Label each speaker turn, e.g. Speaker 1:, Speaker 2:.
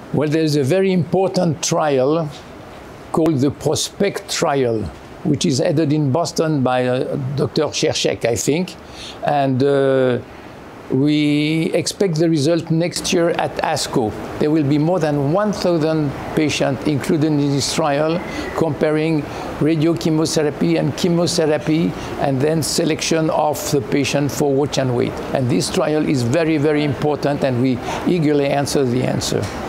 Speaker 1: Well, there's a very important trial called the Prospect trial, which is headed in Boston by Dr. Cherchek, I think. And we expect the result next year at ASCO. There will be more than 1,000 patients included in this trial, comparing radiochemotherapy and chemotherapy, and then selection of the patient for watch and wait. And this trial is very, very important, and we eagerly answer the answer.